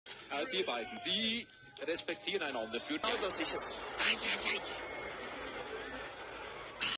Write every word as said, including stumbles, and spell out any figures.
Äh, die beiden, die respektieren einander. Für Genau, dass ich es. Ai, ai, ai.